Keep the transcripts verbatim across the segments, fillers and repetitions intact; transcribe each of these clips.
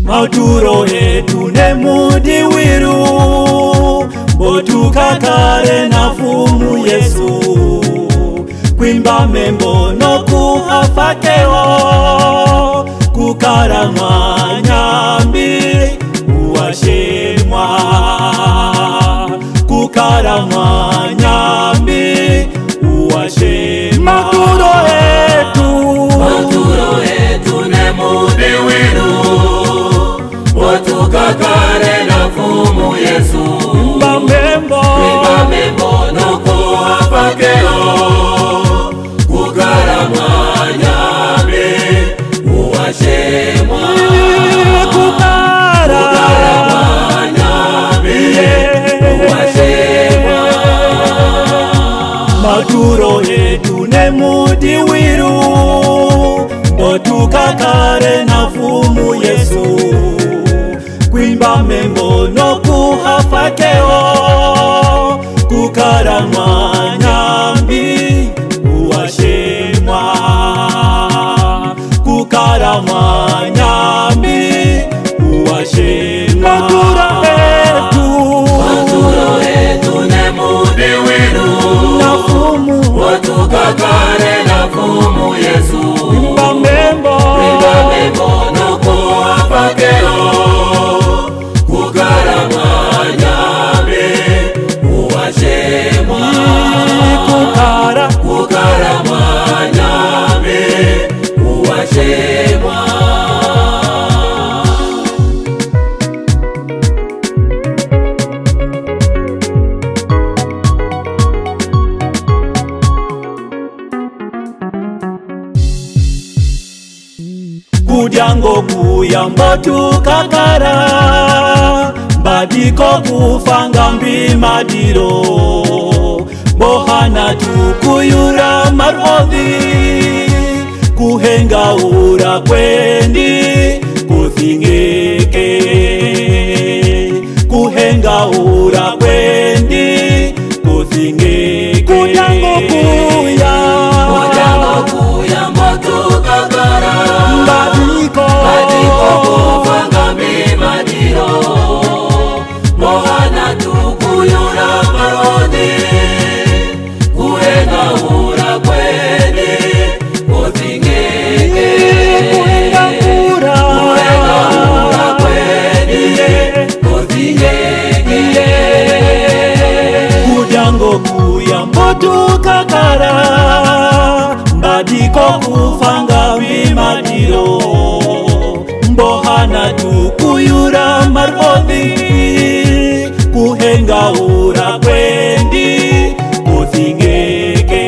Mauturo etu ne mudi wiru botuka kare na fumu Yesu kwimba membo no kuhafakeo kukarama nyambi uwashemwa kukarama nyambi uwashemwa. Mauturo etu Mauturo etu ne mudi wiru botuka kare na fumu Yesu kwimba membo kwimba membo no kuhafakeo kukarama nyambi uwashemwa kukara kukarama nyambi uwashemwa. Mauturo etu ne mudi wiru botuka kare na fumu Yesu kwimba membo no kuhafakeo kukarama nyambi uwashemwa kukarama nyambi uwashemwa. Mauturo etu Mauturo etu ne mudi wiru na fumu botuka kare na fumu Yesu kwimba membo kwimba membo no kuhafakeo kukarama nyambi uwashemwa kukara kukarama nyambi uwashemwa. kudyango kuyambo tukakara badiko kufanga mbimadiro bohana tukuyura marodhi kuhenga ura kwendi kuthingeke kuhenga ura kwendi kuthingeke kudyango kuya Kudyango kuyambo tukakara badiko badiko kufanga mbimadiro bohana tukuyura marodhi kuhenga ura kwendi kuthingeke kuhenga ura kuhenga ura kwendi kuthingeke. kudyango kuyambo tukakara badiko kufanga bimadiro mbohana tukuyura marodhi kuhenga ura kwendi kuthingeke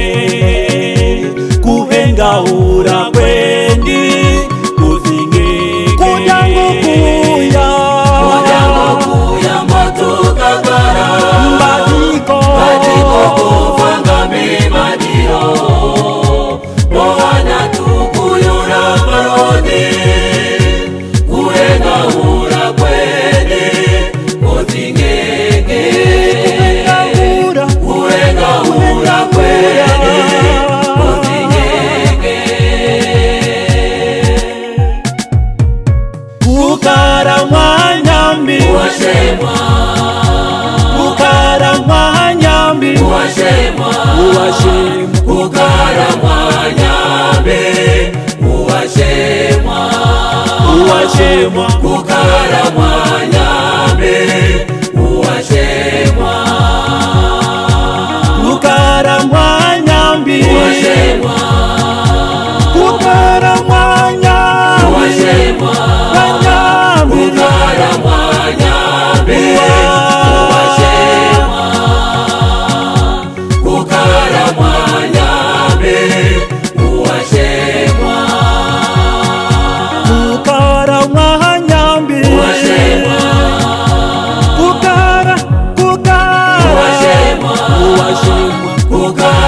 kuhenga ura kwendi kuthingeke kudyango kuya Kudyango kuyambo tukakara badiko badiko kufanga mbimadiro bohana tukuyura marodhi kuhenga ura kwendi kuthingeke ura kuhenga ura kwendi kuthingeke. kukara mwanyambi Uwashemwa kukara mwanyambi uwashemwa uwashemwa kukarama nyambi uwashemwa uwashemwa kukarama nyambi uwashemwa kukara mwanyambi uwashemwa kukara mwanyambi uwashemwa mwanyambi kukarama nyambi uwashemwa kukarama nyambi uwashemwa kukara mwanyambi uwashemwa kukara kukara uwashemwa uwashemwa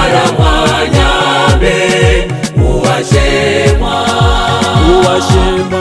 kukarama nyambi uwashemwa uwashemwa